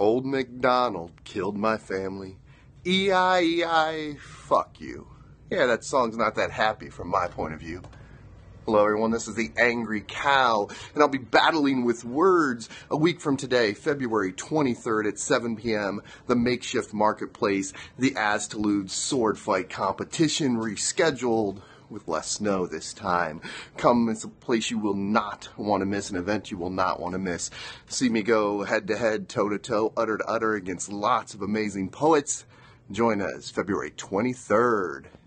Old MacDonald killed my family. E-I-E-I, fuck you. Yeah, that song's not that happy from my point of view. Hello everyone, this is the Angry Cow, and I'll be battling with words a week from today, February 23rd at 7 p.m., the Makeshift Marketplace, the Aztilude sword fight competition rescheduled with less snow this time. Come, it's a place you will not want to miss, an event you will not want to miss. See me go head-to-head, toe-to-toe, utter-to-utter against lots of amazing poets. Join us February 23rd.